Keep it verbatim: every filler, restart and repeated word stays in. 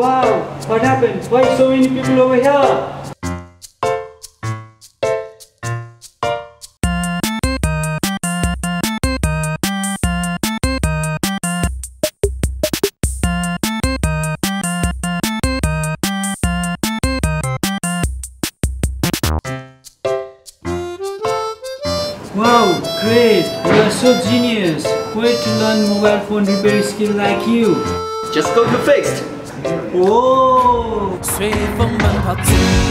Wow, what happened? Why so many people over here? Wow, great! You are so genius! Where to learn mobile phone repair skill like you? Just go to FIXST. Oh!